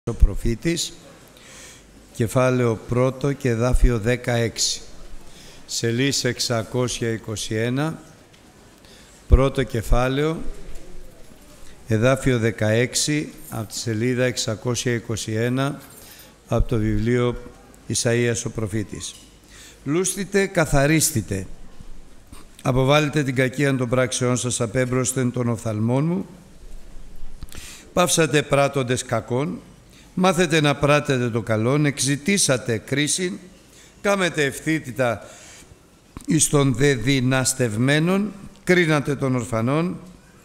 ο προφήτης, κεφάλαιο 1 και εδάφιο 16, σελίδα 621, πρώτο κεφάλαιο, εδάφιο 16, από τη σελίδα 621, από το βιβλίο Ισαΐας ο προφήτης. Λούστητε, καθαρίστητε, αποβάλλετε την κακία των πράξεών σας, απέμπροσθεν των οφθαλμών μου, παύσατε πράττοντες κακών, μάθετε να πράτετε το καλόν, εξητήσατε κρίσιν, κάμετε ευθύτητα εις των δε δυναστευμένων, κρίνατε των ορφανών,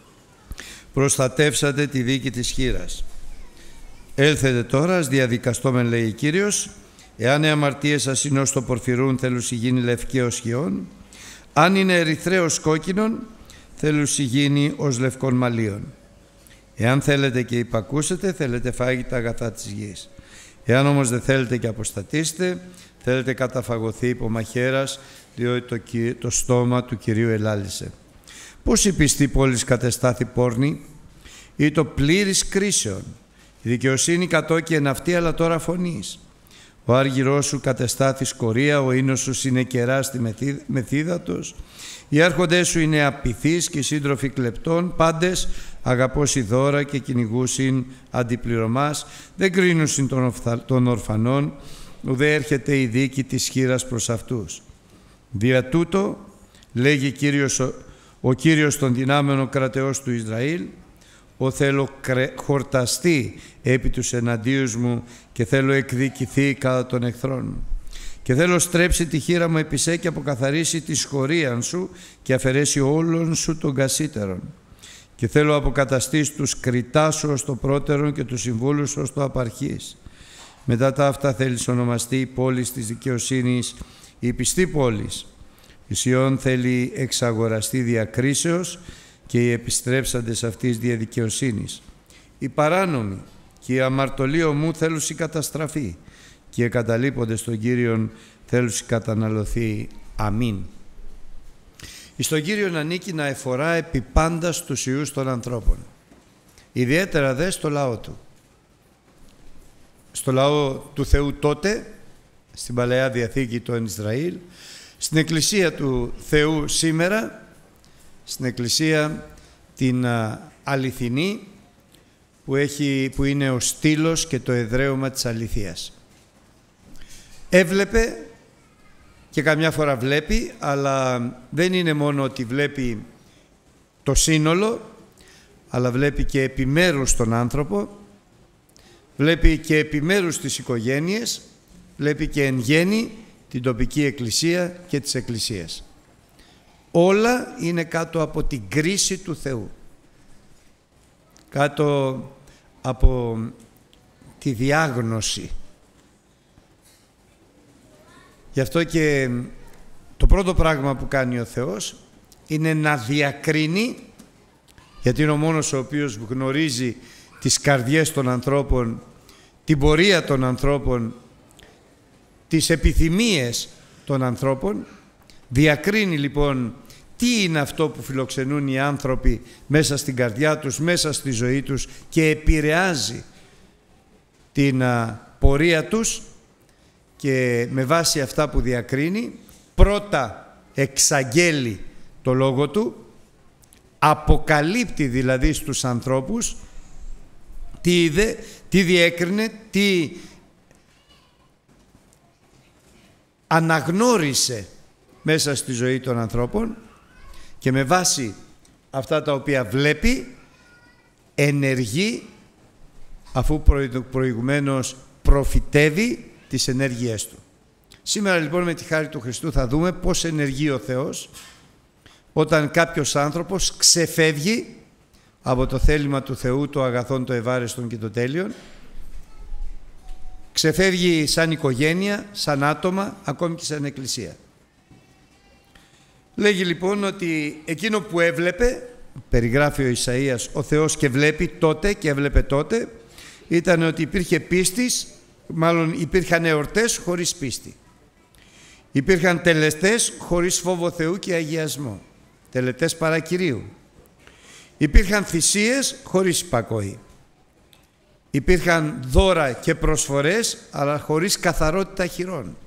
προστατεύσατε τη δίκη της χήρας. Έλθετε τώρα, διαδικαστόμεν, λέει Κύριος, εάν οι αμαρτίες σας είναι ως το πορφυρούν, θέλουσι γίνει λευκή ως χιόν, αν είναι ερυθρέως κόκκινον, θέλουσι γίνει ως λευκών μαλλίων. Εάν θέλετε και υπακούσετε, θέλετε φάγει τα αγαθά της γης. Εάν όμως δεν θέλετε και αποστατήσετε, θέλετε καταφαγωθεί υπό μαχαίρας, διότι το στόμα του Κυρίου ελάλησε. Πώς η πιστή πόλης κατεστάθη πόρνη, ή το πλήρης κρίσεων. Η δικαιοσύνη κατόκει εν αυτή, αλλά τώρα φωνείς. Ο άργυρός σου κατεστάθη σκορία, ο ίνος σου συνεκεράστη μεθύδατος. Οι άρχοντές σου είναι απειθείς και σύντροφοι κλεπτών, πάντες αγαπώσει δώρα και κυνηγούσιν αντιπληρωμάς, δεν κρίνουσιν των ορφανών, ουδέ έρχεται η δίκη της χήρας προς αυτούς. Δια τούτο, λέγει ο Κύριος των δυνάμεων, ο κρατεός του Ισραήλ, ο θέλω χορταστεί επί τους εναντίους μου και θέλω εκδικηθεί κατά των εχθρών μου. Και θέλω στρέψει τη χείρα μου επί σε και αποκαθαρίσει τη σχορίαν σου και αφαιρέσει όλων σου των κασίτερων. Και θέλω αποκαταστήσει τους κριτάς σου ως το πρώτερον και τους συμβούλους ως το απαρχής. Μετά τα αυτά θέλεις ονομαστεί η πόλη της δικαιοσύνης, η πιστή πόλης. Η Σιών θέλει εξαγοραστεί διακρίσεως και οι επιστρέψαντες αυτής δια δικαιοσύνης. Οι παράνομοι και οι αμαρτωλοί ομού θέλουσι καταστραφεί και οι εγκαταλείποντες των Κύριων θέλουσι καταναλωθεί. Αμήν. Εις τον Κύριον ανήκει να εφορά επί πάντα στους ιούς των ανθρώπων, ιδιαίτερα δε στο λαό του. Στο λαό του Θεού τότε, στην Παλαιά Διαθήκη των Ισραήλ, στην Εκκλησία του Θεού σήμερα, στην Εκκλησία την αληθινή, που είναι ο στήλος και το εδραίωμα της αληθείας. Έβλεπε και καμιά φορά βλέπει, αλλά δεν είναι μόνο ότι βλέπει το σύνολο, αλλά βλέπει και επιμέρους τον άνθρωπο, βλέπει και επιμέρους τις οικογένειες, βλέπει και εν γέννη την τοπική εκκλησία και τις εκκλησίες. Όλα είναι κάτω από την κρίση του Θεού, κάτω από τη διάγνωση. Γι' αυτό και το πρώτο πράγμα που κάνει ο Θεός είναι να διακρίνει, γιατί είναι ο μόνος ο οποίος γνωρίζει τις καρδιές των ανθρώπων, την πορεία των ανθρώπων, τις επιθυμίες των ανθρώπων. Διακρίνει λοιπόν τι είναι αυτό που φιλοξενούν οι άνθρωποι μέσα στην καρδιά τους, μέσα στη ζωή τους, και επηρεάζει την πορεία τους, και με βάση αυτά που διακρίνει πρώτα εξαγγέλει το λόγο του, αποκαλύπτει δηλαδή στους ανθρώπους τι είδε, τι διέκρινε, τι αναγνώρισε μέσα στη ζωή των ανθρώπων, και με βάση αυτά τα οποία βλέπει ενεργεί, αφού προηγουμένως προφητεύει τις ενέργειές του. Σήμερα λοιπόν με τη χάρη του Χριστού θα δούμε πώς ενεργεί ο Θεός όταν κάποιος άνθρωπος ξεφεύγει από το θέλημα του Θεού, το αγαθόν, το ευάρεστον και το τέλειον, ξεφεύγει σαν οικογένεια, σαν άτομα, ακόμη και σαν εκκλησία. Λέγει λοιπόν ότι εκείνο που έβλεπε, περιγράφει ο Ισαΐας, ο Θεός και βλέπει τότε και έβλεπε τότε, ήταν ότι υπήρχε πίστης, μάλλον υπήρχαν εορτές χωρίς πίστη. Υπήρχαν τελετές χωρίς φόβο Θεού και αγιασμό, τελετές παρακυρίου. Υπήρχαν θυσίες χωρίς υπακοή. Υπήρχαν δώρα και προσφορές, αλλά χωρίς καθαρότητα χειρών.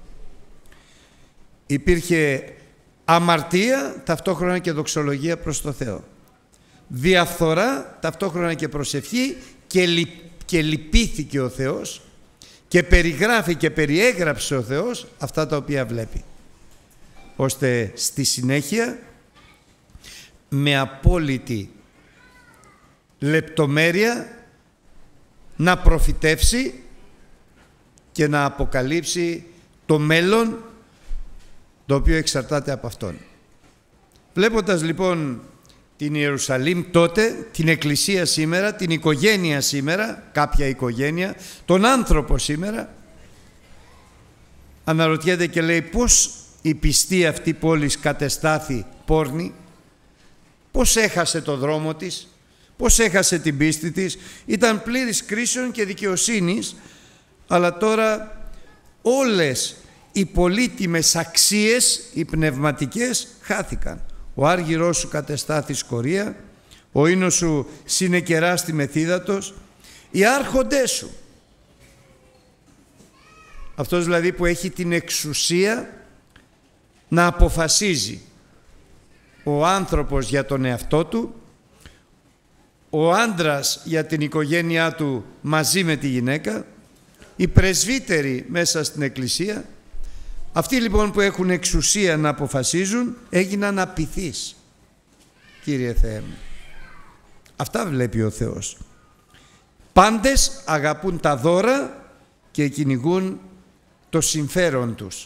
Υπήρχε αμαρτία, ταυτόχρονα και δοξολογία προς το Θεό. Διαφθορά, ταυτόχρονα και προσευχή, και λυπήθηκε ο Θεός και περιγράφει και περιέγραψε ο Θεός αυτά τα οποία βλέπει, ώστε στη συνέχεια με απόλυτη λεπτομέρεια να προφητεύσει και να αποκαλύψει το μέλλον, το οποίο εξαρτάται από Αυτόν. Βλέποντας λοιπόν την Ιερουσαλήμ τότε, την Εκκλησία σήμερα, την οικογένεια σήμερα, κάποια οικογένεια, τον άνθρωπο σήμερα, αναρωτιέται και λέει πώς η πιστή αυτή πόλης κατεστάθη πόρνη, πώς έχασε το δρόμο της, πώς έχασε την πίστη της, ήταν πλήρης κρίσεων και δικαιοσύνης, αλλά τώρα όλες οι πολύτιμες αξίες, οι πνευματικές, χάθηκαν. Ο άργυρός σου κατεστάθη σκορία, ο ίνος σου συνεκεράστη μεθύδατος, οι άρχοντές σου. Αυτός δηλαδή που έχει την εξουσία να αποφασίζει ο άνθρωπος για τον εαυτό του, ο άντρας για την οικογένειά του μαζί με τη γυναίκα, οι πρεσβύτεροι μέσα στην Εκκλησία. Αυτοί λοιπόν που έχουν εξουσία να αποφασίζουν έγιναν απειθείς, Κύριε Θεέ μου. Αυτά βλέπει ο Θεός. Πάντες αγαπούν τα δώρα και κυνηγούν το συμφέρον τους.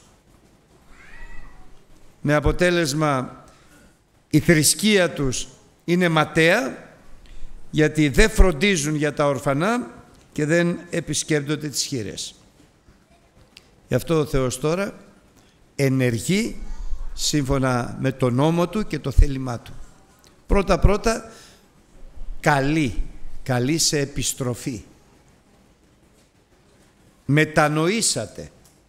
Με αποτέλεσμα η θρησκεία τους είναι ματαία, γιατί δεν φροντίζουν για τα ορφανά και δεν επισκέπτονται τις χήρες. Γι' αυτό ο Θεός τώρα ενεργεί σύμφωνα με τον νόμο Του και το θέλημά Του. Πρώτα καλεί σε επιστροφή. Μετανοήσατε,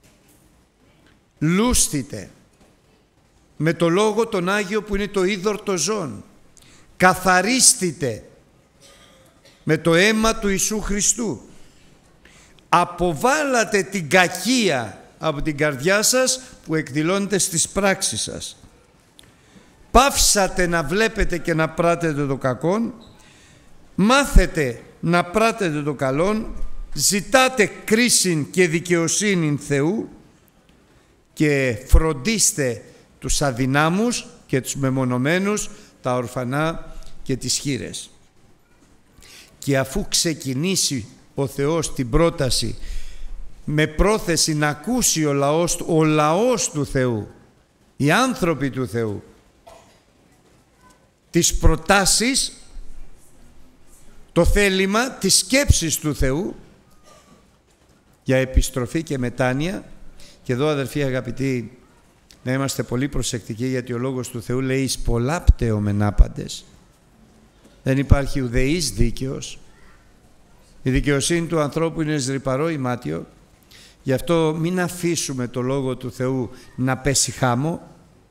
λούστητε με το Λόγο τον Άγιο που είναι το είδωρ το ζών, καθαρίστητε με το αίμα του Ιησού Χριστού, αποβάλατε την κακία από την καρδιά σας που εκδηλώνεται στις πράξεις σας. Πάυσατε να βλέπετε και να πράτετε το κακόν, μάθετε να πράτετε το καλόν, ζητάτε κρίσιν και δικαιοσύνην Θεού και φροντίστε τους αδυνάμους και τους μεμονωμένους, τα ορφανά και τις χήρες. Και αφού ξεκινήσει ο Θεός την πρόταση με πρόθεση να ακούσει ο λαός του Θεού, οι άνθρωποι του Θεού, τις προτάσεις, το θέλημα, τις σκέψεις του Θεού για επιστροφή και μετάνοια. Και εδώ, αδερφοί αγαπητοί, να είμαστε πολύ προσεκτικοί, γιατί ο Λόγος του Θεού λέει εις πολλά πτέομεν άπαντες. Δεν υπάρχει ουδεής δίκαιος. Η δικαιοσύνη του ανθρώπου είναι σρυπαρό ημάτιο. Γι' αυτό μην αφήσουμε το Λόγο του Θεού να πέσει χάμω,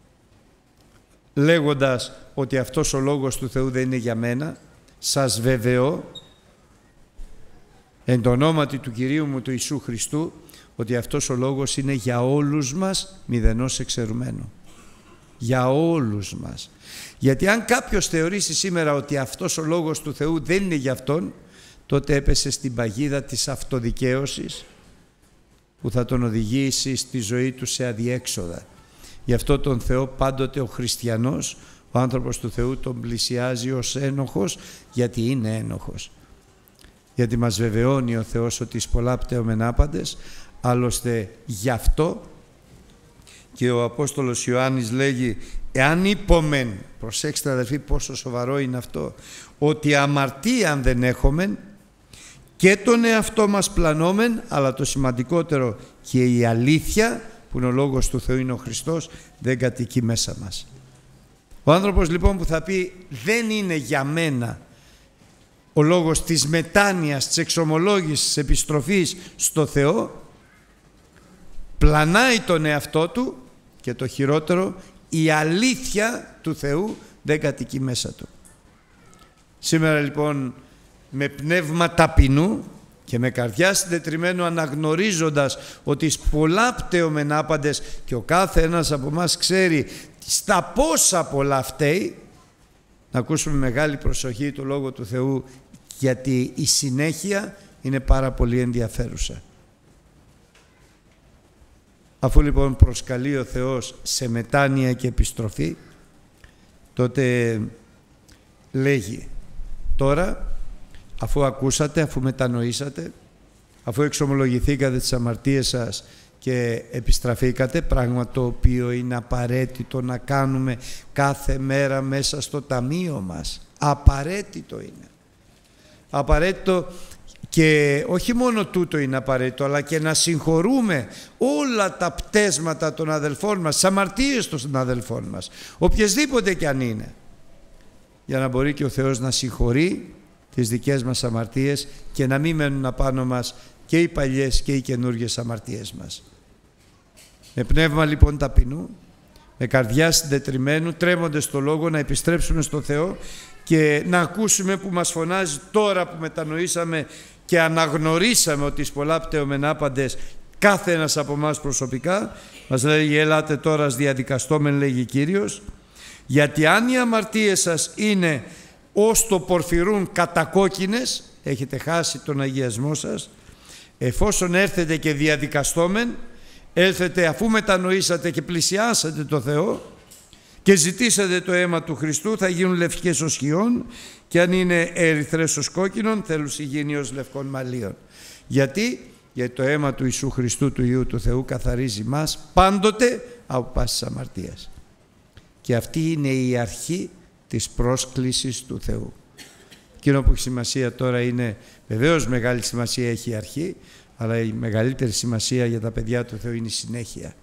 λέγοντας ότι αυτός ο Λόγος του Θεού δεν είναι για μένα. Σας βεβαιώ, εν το ονόματι του Κυρίου μου του Ιησού Χριστού, ότι αυτός ο Λόγος είναι για όλους μας, μηδενός εξαιρουμένο. Για όλους μας. Γιατί αν κάποιος θεωρήσει σήμερα ότι αυτός ο Λόγος του Θεού δεν είναι για αυτόν, τότε έπεσε στην παγίδα της αυτοδικαίωσης που θα τον οδηγήσει στη ζωή του σε αδιέξοδα. Γι' αυτό τον Θεό πάντοτε ο χριστιανός, ο άνθρωπος του Θεού, τον πλησιάζει ως ένοχος, γιατί είναι ένοχος. Γιατί μας βεβαιώνει ο Θεός ότι εις πολλά πτέομεν άπαντες. Άλλωστε γι' αυτό και ο Απόστολος Ιωάννης λέγει, εάν είπομεν, προσέξτε αδελφοί πόσο σοβαρό είναι αυτό, ότι αμαρτίαν δεν έχομεν και τον εαυτό μας πλανόμεν, αλλά το σημαντικότερο και η αλήθεια που είναι ο Λόγος του Θεού, είναι ο Χριστός, δεν κατοικεί μέσα μας. Ο άνθρωπος λοιπόν που θα πει δεν είναι για μένα ο λόγος της μετάνοιας, της εξομολόγησης, της επιστροφής στο Θεό, πλανάει τον εαυτό του και το χειρότερο, η αλήθεια του Θεού δεν κατοικεί μέσα του. Σήμερα λοιπόν με πνεύμα ταπεινού, και και με καρδιά συντετριμένου, αναγνωρίζοντας ότι πολλά πταίομεν άπαντες και ο κάθε ένας από εμάς ξέρει στα πόσα πολλά φταίει, να ακούσουμε μεγάλη προσοχή το Λόγο του Θεού, γιατί η συνέχεια είναι πάρα πολύ ενδιαφέρουσα. Αφού λοιπόν προσκαλεί ο Θεός σε μετάνοια και επιστροφή, τότε λέγει: τώρα, αφού ακούσατε, αφού μετανοήσατε, αφού εξομολογηθήκατε τις αμαρτίες σας και επιστραφήκατε, πράγμα το οποίο είναι απαραίτητο να κάνουμε κάθε μέρα μέσα στο ταμείο μας. Απαραίτητο είναι. Απαραίτητο, και όχι μόνο τούτο είναι απαραίτητο, αλλά και να συγχωρούμε όλα τα πτέσματα των αδελφών μας, τις αμαρτίες των αδελφών μας, οποιασδήποτε κι αν είναι, για να μπορεί και ο Θεός να συγχωρεί τις δικές μας αμαρτίες και να μην μένουν απάνω μας και οι παλιές και οι καινούργιες αμαρτίες μας. Με πνεύμα λοιπόν ταπεινού, με καρδιά συντετριμένου, τρέμοντες στο Λόγο, να επιστρέψουμε στο Θεό και να ακούσουμε που μας φωνάζει τώρα που μετανοήσαμε και αναγνωρίσαμε ότι πολλά πταίομεν άπαντες, κάθε ένας από εμάς προσωπικά. Μας λέει: ελάτε τώρα διαδικαστόμεν, λέγει Κύριος, γιατί αν οι αμαρτίες σας είναι ως το πορφυρούν κατακόκκινες, έχετε χάσει τον αγιασμό σας, εφόσον έρθετε και διαδικαστόμεν, έλθετε αφού μετανοήσατε και πλησιάσατε το Θεό και ζητήσατε το αίμα του Χριστού, θα γίνουν λευκές ως χιόν, και αν είναι ερυθρές ως κόκκινον, θέλουν γίνει ως λευκών μαλλίων. Γιατί το αίμα του Ιησού Χριστού, του Υιού του Θεού, καθαρίζει μας πάντοτε από πάσης αμαρτίας. Και αυτή είναι η αρχή της πρόσκλησης του Θεού. Εκείνο που έχει σημασία τώρα είναι, βεβαίως μεγάλη σημασία έχει η αρχή, αλλά η μεγαλύτερη σημασία για τα παιδιά του Θεού είναι η συνέχεια.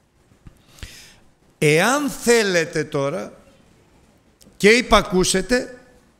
Εάν θέλετε τώρα και υπακούσετε,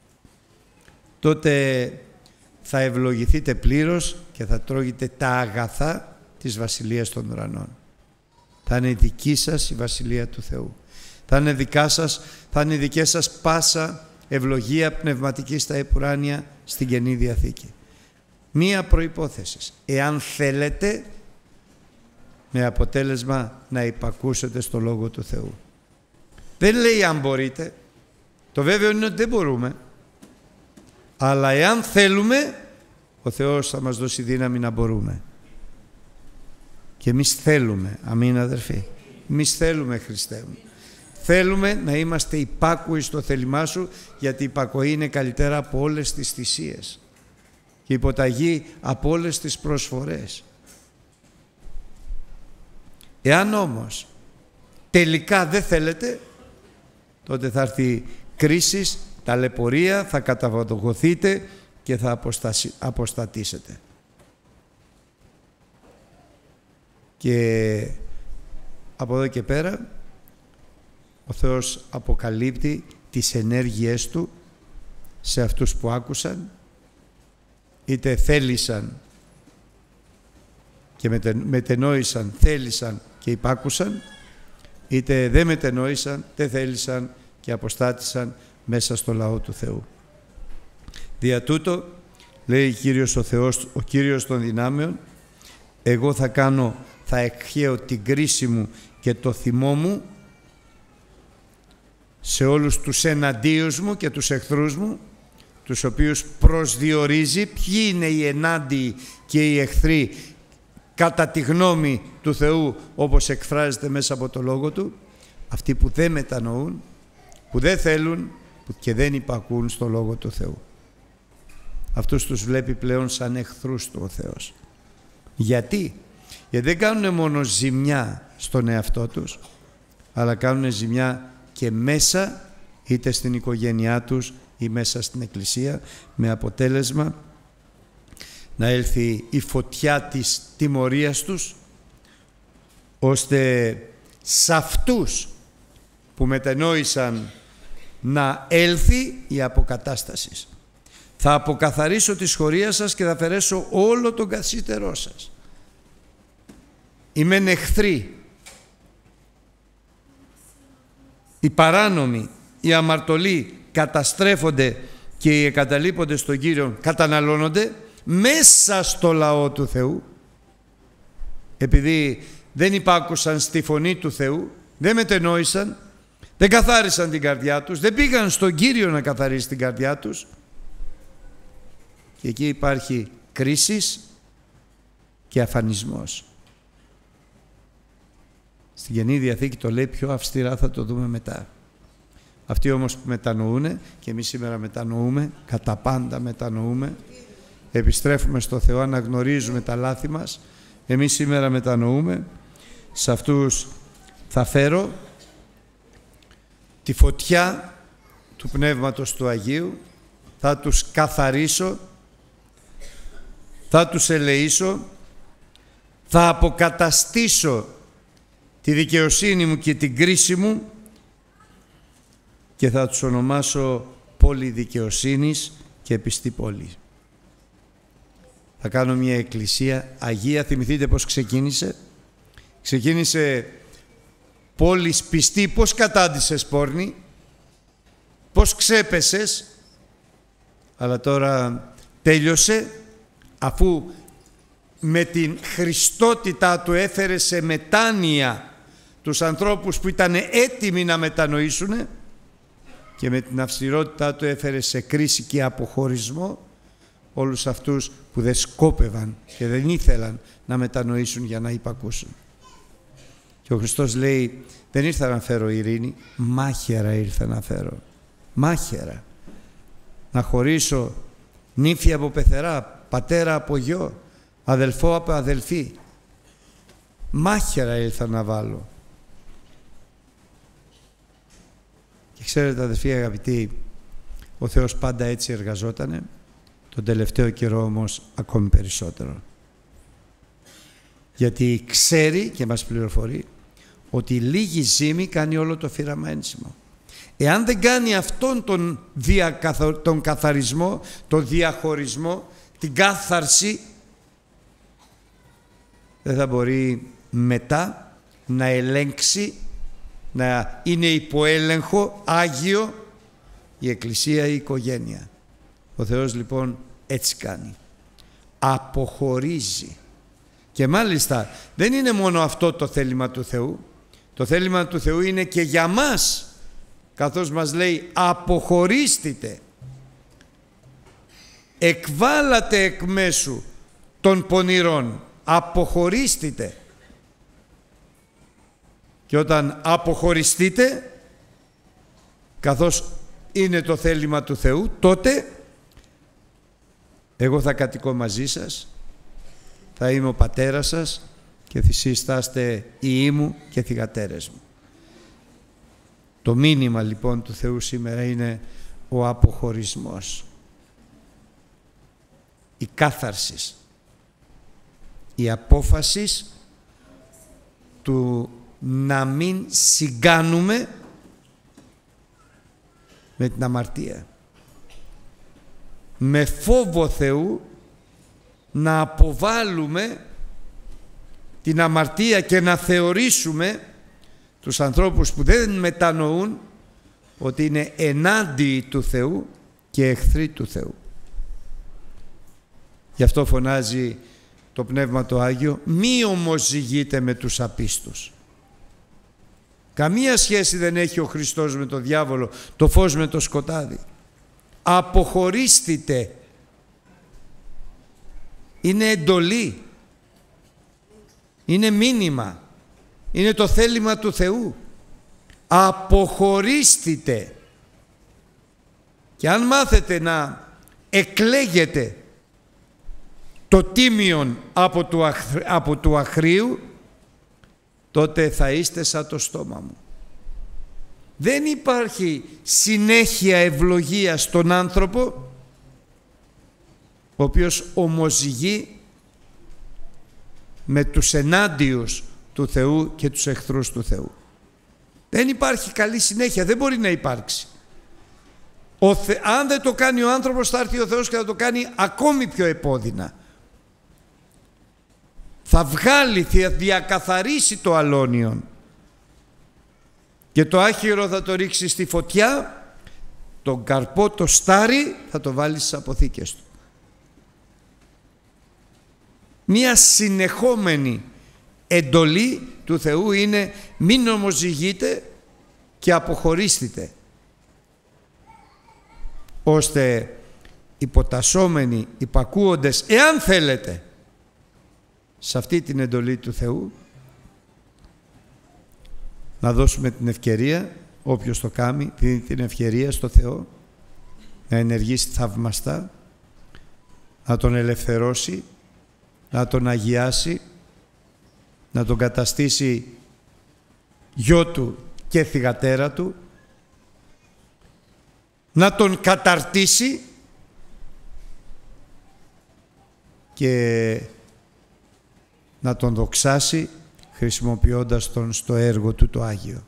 τότε θα ευλογηθείτε πλήρως και θα τρώγετε τα αγαθά της Βασιλείας των Ουρανών. Θα είναι δική σας η Βασιλεία του Θεού. Θα είναι δικά σας, θα είναι δικές σας πάσα ευλογία πνευματική στα επουράνια στην Καινή Διαθήκη. Μία προϋπόθεση: εάν θέλετε, με αποτέλεσμα να υπακούσετε στο Λόγο του Θεού. Δεν λέει αν μπορείτε, το βέβαιο είναι ότι δεν μπορούμε, αλλά εάν θέλουμε, ο Θεός θα μας δώσει δύναμη να μπορούμε. Και εμείς θέλουμε, αμήν αδερφοί, εμείς θέλουμε, Χριστέ μου. Θέλουμε να είμαστε υπάκουοι στο θέλημά Σου, γιατί η υπακοή είναι καλύτερα από όλες τις θυσίες και υποταγή από όλες τις προσφορές. Εάν όμως τελικά δεν θέλετε, τότε θα έρθει κρίσεις, ταλαιπωρία, θα καταβατοχωθείτε και θα αποστατήσετε. Και από εδώ και πέρα ο Θεός αποκαλύπτει τις ενέργειές Του σε αυτούς που άκουσαν, είτε θέλησαν και μετενόησαν, θέλησαν και υπάκουσαν, είτε δεν μετενόησαν, δεν θέλησαν και αποστάτησαν μέσα στο λαό του Θεού. Δια τούτο, λέει Κύριος ο Θεός, ο Κύριος των δυνάμεων, εγώ θα εκχέω την κρίση μου και το θυμό μου σε όλους τους εναντίους μου και τους εχθρούς μου, τους οποίους προσδιορίζει ποιοι είναι οι ενάντιοι και οι εχθροί κατά τη γνώμη του Θεού, όπως εκφράζεται μέσα από το Λόγο Του, αυτοί που δεν μετανοούν, που δεν θέλουν και δεν υπακούν στο Λόγο του Θεού. Αυτούς τους βλέπει πλέον σαν εχθρούς του ο Θεός. Γιατί δεν κάνουν μόνο ζημιά στον εαυτό τους, αλλά κάνουν ζημιά και μέσα, είτε στην οικογένειά τους ή μέσα στην Εκκλησία, με αποτέλεσμα να έλθει η φωτιά της τιμωρίας τους, ώστε σε αυτούς που μετενόησαν να έλθει η αποκατάσταση. Θα αποκαθαρίσω τη σχορία σας και θα αφαιρέσω όλο τον καθυστερό σας. Είμαι εχθροί, οι παράνομοι, οι αμαρτωλοί καταστρέφονται και οι εγκαταλείποντες στον Κύριο καταναλώνονται, μέσα στο λαό του Θεού, επειδή δεν υπάκουσαν στη φωνή του Θεού, δεν μετενόησαν, δεν καθάρισαν την καρδιά τους, δεν πήγαν στον Κύριο να καθαρίσει την καρδιά τους, και εκεί υπάρχει κρίσης και αφανισμός. Στην Καινή Διαθήκη το λέει πιο αυστηρά, θα το δούμε μετά. Αυτοί όμως που μετανοούν, και εμείς σήμερα μετανοούμε, κατά πάντα μετανοούμε, επιστρέφουμε στο Θεό, αναγνωρίζουμε τα λάθη μας, εμείς σήμερα μετανοούμε, σε αυτούς θα φέρω τη φωτιά του Πνεύματος του Αγίου, θα τους καθαρίσω, θα τους ελεήσω, θα αποκαταστήσω τη δικαιοσύνη μου και την κρίση μου και θα τους ονομάσω πόλη δικαιοσύνης και πιστή πόλη. Θα κάνω μια εκκλησία Αγία. Θυμηθείτε πώς ξεκίνησε. Ξεκίνησε πόλης πιστή. Πώς κατάντησες πόρνη, πώς ξέπεσες, αλλά τώρα τέλειωσε, αφού με την Χριστότητά του έφερε σε μετάνοια τους ανθρώπους που ήταν έτοιμοι να μετανοήσουν, και με την αυστηρότητά του έφερε σε κρίση και αποχωρισμό όλους αυτούς που δεν σκόπευαν και δεν ήθελαν να μετανοήσουν για να υπακούσουν. Και ο Χριστός λέει, δεν ήρθα να φέρω ειρήνη, μάχαιρα ήρθα να φέρω. Μάχαιρα. Να χωρίσω νύφη από πεθερά, πατέρα από γιο, αδελφό από αδελφή. Μάχαιρα ήρθα να βάλω. Και ξέρετε, αδελφοί αγαπητοί, ο Θεός πάντα έτσι εργαζότανε, τον τελευταίο καιρό όμως ακόμη περισσότερο. Γιατί ξέρει και μας πληροφορεί ότι λίγη ζύμη κάνει όλο το φύραμα ένσημο. Εάν δεν κάνει αυτόν τον καθαρισμό, τον διαχωρισμό, την κάθαρση, δεν θα μπορεί μετά να ελέγξει, να είναι υποέλεγχο, άγιο η Εκκλησία, η οικογένεια. Ο Θεός λοιπόν έτσι κάνει. Αποχωρίζει. Και μάλιστα δεν είναι μόνο αυτό το θέλημα του Θεού. Το θέλημα του Θεού είναι και για μας, καθώς μας λέει αποχωρίστητε. Εκβάλατε εκ μέσου των πονηρών. Αποχωρίστητε. Και όταν αποχωριστείτε, καθώς είναι το θέλημα του Θεού, τότε εγώ θα κατοικώ μαζί σας, θα είμαι ο πατέρας σας και εσείς θα είστε ιοί μου και θυγατέρες μου. Το μήνυμα λοιπόν του Θεού σήμερα είναι ο αποχωρισμός, η κάθαρση, η απόφαση του να μην συγκάνουμε με την αμαρτία. Με φόβο Θεού να αποβάλουμε την αμαρτία και να θεωρήσουμε τους ανθρώπους που δεν μετανοούν ότι είναι ενάντιοι του Θεού και εχθροί του Θεού. Γι' αυτό φωνάζει το Πνεύμα το Άγιο, μη ομοζυγείτε με τους απίστους. Καμία σχέση δεν έχει ο Χριστός με τον διάβολο, το φως με το σκοτάδι. Αποχωρίστητε. Είναι εντολή. Είναι μήνυμα. Είναι το θέλημα του Θεού. Αποχωρίστητε. Και αν μάθετε να εκλέγετε το τίμιον από του αχρίου, τότε θα είστε σαν το στόμα μου. Δεν υπάρχει συνέχεια ευλογία στον άνθρωπο ο οποίος ομοζυγεί με τους ενάντιους του Θεού και τους εχθρούς του Θεού. Δεν υπάρχει καλή συνέχεια, δεν μπορεί να υπάρξει. Αν δεν το κάνει ο άνθρωπος, θα έρθει ο Θεός και θα το κάνει ακόμη πιο επώδυνα. Θα βγάλει, θα διακαθαρίσει το αλώνιον και το άχυρο θα το ρίξει στη φωτιά, τον καρπό, το στάρι θα το βάλει στις αποθήκες του. μία συνεχόμενη εντολή του Θεού είναι μην ομοζυγείτε και αποχωρήστε, ώστε υποτασσόμενοι, υπακούοντες, εάν θέλετε, σε αυτή την εντολή του Θεού, να δώσουμε την ευκαιρία, όποιος το κάνει, δίνει την ευκαιρία στο Θεό να ενεργήσει θαυμαστά, να τον ελευθερώσει, να τον αγιάσει, να τον καταστήσει γιο του και θυγατέρα του, να τον καταρτήσει και να τον δοξάσει χρησιμοποιώντας τον στο έργο του το Άγιο.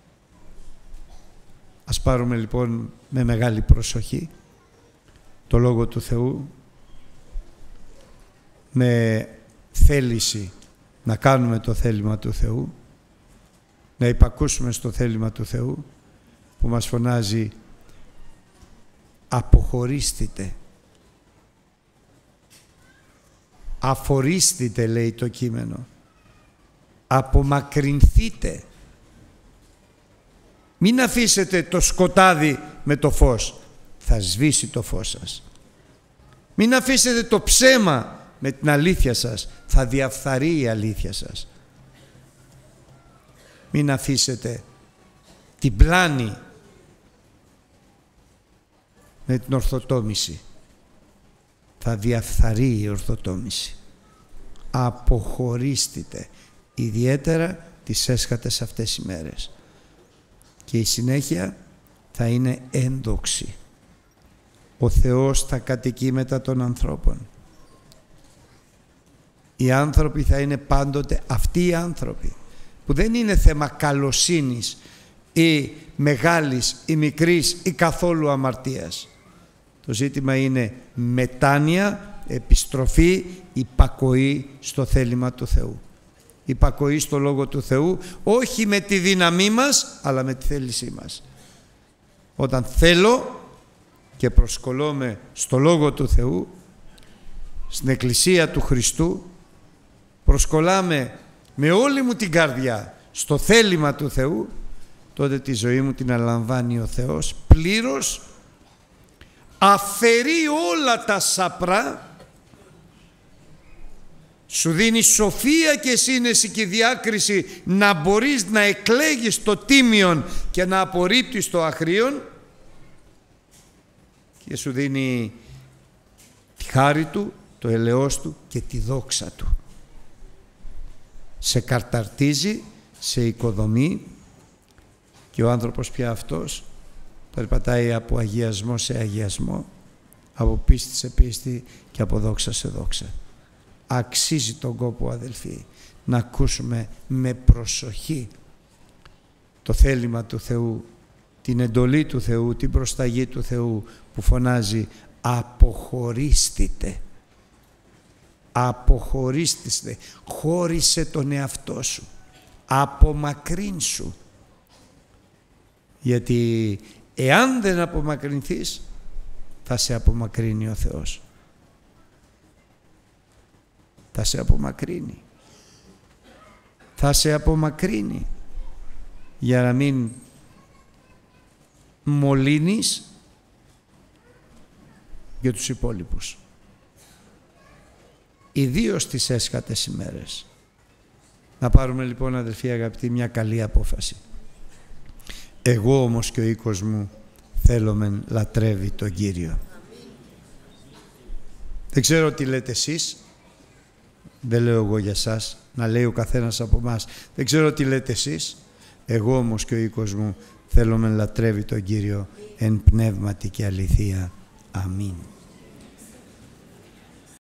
Ας πάρουμε λοιπόν με μεγάλη προσοχή το Λόγο του Θεού, με θέληση να κάνουμε το θέλημα του Θεού, να υπακούσουμε στο θέλημα του Θεού που μας φωνάζει αποχωρήστε, αφορήστε, λέει το κείμενο, απομακρυνθείτε, μην αφήσετε το σκοτάδι με το φως, θα σβήσει το φως σας. Μην αφήσετε το ψέμα με την αλήθεια σας, θα διαφθαρεί η αλήθεια σας. Μην αφήσετε την πλάνη με την ορθοτόμηση, θα διαφθαρεί η ορθοτόμηση. Αποχωρήστε, ιδιαίτερα τις έσχατες αυτές οι μέρες, και η συνέχεια θα είναι ένδοξη. Ο Θεός θα κατοικεί μετά των ανθρώπων. Οι άνθρωποι θα είναι πάντοτε αυτοί οι άνθρωποι που δεν είναι θέμα καλοσύνης ή μεγάλης ή μικρής ή καθόλου αμαρτίας. Το ζήτημα είναι μετάνοια, επιστροφή, υπακοή στο θέλημα του Θεού. Υπακοή στο Λόγο του Θεού, όχι με τη δύναμή μας, αλλά με τη θέλησή μας. Όταν θέλω και προσκολώμαι στο Λόγο του Θεού, στην Εκκλησία του Χριστού, προσκολάμε με όλη μου την καρδιά στο θέλημα του Θεού, τότε τη ζωή μου την αναλαμβάνει ο Θεός πλήρως, αφαιρεί όλα τα σαπρά, σου δίνει σοφία και σύνεση και διάκριση να μπορείς να εκλέγεις το τίμιον και να απορρίπτεις το αχρίον, και σου δίνει τη χάρη του, το ελεός του και τη δόξα του. Σε καρταρτίζει, σε οικοδομεί, και ο άνθρωπος πια αυτός περπατάει από αγιασμό σε αγιασμό, από πίστη σε πίστη και από δόξα σε δόξα. Αξίζει τον κόπο, αδελφοί, να ακούσουμε με προσοχή το θέλημα του Θεού, την εντολή του Θεού, την προσταγή του Θεού που φωνάζει αποχωρήστε. Αποχωρήστε, χώρισε τον εαυτό σου, απομακρύνσου, γιατί εάν δεν απομακρυνθείς θα σε απομακρύνει ο Θεός. Θα σε απομακρύνει. Θα σε απομακρύνει για να μην μολύνεις για τους υπόλοιπους. Ιδίως τις έσχατες ημέρες. Να πάρουμε λοιπόν, αδελφοί αγαπητοί, μια καλή απόφαση. Εγώ όμως και ο οίκος μου θέλομεν λατρεύει τον Κύριο. Δεν ξέρω τι λέτε εσείς, δεν λέω εγώ για σας, να λέει ο καθένας από εμάς. Δεν ξέρω τι λέτε εσείς, εγώ όμως και ο οίκος μου θέλομεν λατρεύει τον Κύριο εν πνεύματι και αληθεία. Αμήν.